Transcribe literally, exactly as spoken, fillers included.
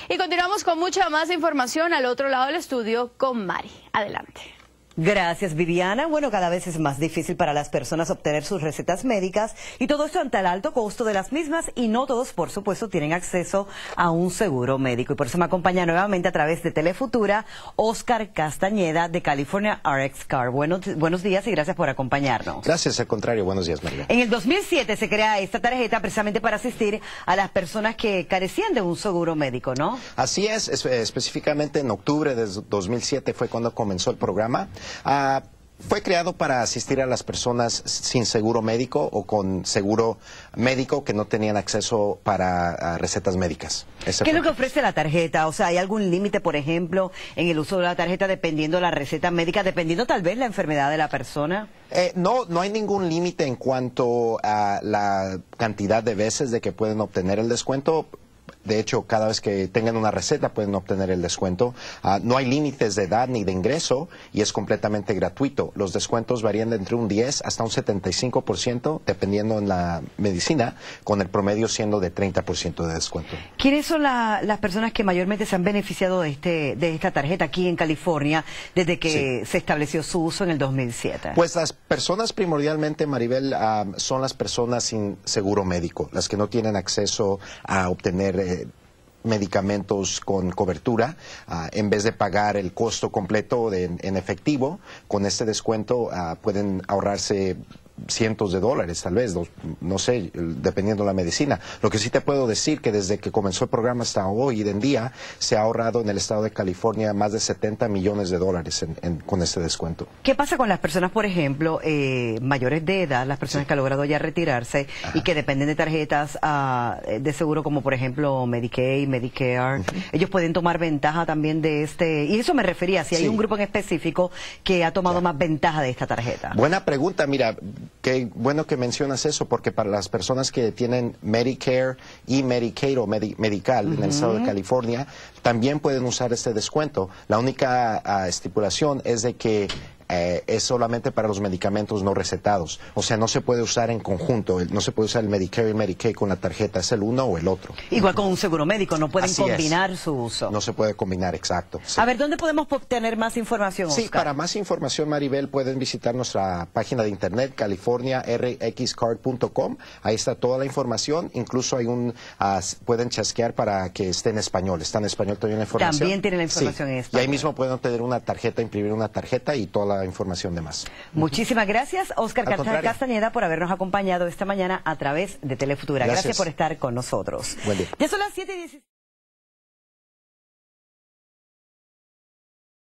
Y continuamos con mucha más información al otro lado del estudio con Mari. Adelante. Gracias, Viviana. Bueno, cada vez es más difícil para las personas obtener sus recetas médicas y todo esto ante el alto costo de las mismas y no todos, por supuesto, tienen acceso a un seguro médico. Y por eso me acompaña nuevamente a través de Telefutura Oscar Castañeda de California R X Card. Buenos, buenos días y gracias por acompañarnos. Gracias, al contrario. Buenos días, María. En el dos mil siete se crea esta tarjeta precisamente para asistir a las personas que carecían de un seguro médico, ¿no? Así es, es específicamente en octubre de dos mil siete fue cuando comenzó el programa. Uh, fue creado para asistir a las personas sin seguro médico o con seguro médico que no tenían acceso para uh, recetas médicas. Ese ¿Qué es fue. lo que ofrece la tarjeta? O sea, ¿hay algún límite, por ejemplo, en el uso de la tarjeta dependiendo de la receta médica, dependiendo tal vez la enfermedad de la persona? Eh, no, no hay ningún límite en cuanto a la cantidad de veces de que pueden obtener el descuento. De hecho, cada vez que tengan una receta pueden obtener el descuento. Uh, no hay límites de edad ni de ingreso y es completamente gratuito. Los descuentos varían de entre un diez hasta un setenta y cinco por ciento, dependiendo en la medicina, con el promedio siendo de treinta por ciento de descuento. ¿Quiénes son la, las personas que mayormente se han beneficiado de, este, de esta tarjeta aquí en California desde que sí. se estableció su uso en el dos mil siete? Pues las personas primordialmente, Maribel, uh, son las personas sin seguro médico, las que no tienen acceso a obtener eh, medicamentos con cobertura, uh, en vez de pagar el costo completo de, en efectivo, con este descuento uh, pueden ahorrarse cientos de dólares, tal vez, no, no sé, dependiendo de la medicina. Lo que sí te puedo decir que desde que comenzó el programa hasta hoy en día, se ha ahorrado en el estado de California más de setenta millones de dólares en, en, con este descuento. ¿Qué pasa con las personas, por ejemplo, eh, mayores de edad, las personas sí. que han logrado ya retirarse Ajá. y que dependen de tarjetas uh, de seguro como, por ejemplo, Medicaid, Medicare? Uh-huh. Ellos pueden tomar ventaja también de este... Y eso me refería, si hay sí. un grupo en específico que ha tomado ya. más ventaja de esta tarjeta. Buena pregunta, mira... Qué bueno que mencionas eso, porque para las personas que tienen Medicare y Medicaid o Medi Medical uh-huh. en el estado de California, también pueden usar este descuento. La única uh, estipulación es de que Eh, es solamente para los medicamentos no recetados. O sea, no se puede usar en conjunto, no se puede usar el Medicare y el Medicaid con la tarjeta, es el uno o el otro. Igual con un seguro médico, no pueden Así combinar es. su uso. No se puede combinar, exacto. Sí. A ver, ¿dónde podemos obtener más información, Oscar? Sí, para más información, Maribel, pueden visitar nuestra página de internet, california r x card punto com. Ahí está toda la información, incluso hay un, uh, pueden chasquear para que esté en español. Está en español todavía la información. También tiene la información sí. en español. Y ahí mismo pueden obtener una tarjeta, imprimir una tarjeta y toda la información de más. Muchísimas gracias, Oscar Castañeda, por habernos acompañado esta mañana a través de Telefutura. Gracias, gracias por estar con nosotros. Buen día. Ya son las siete y dieciséis.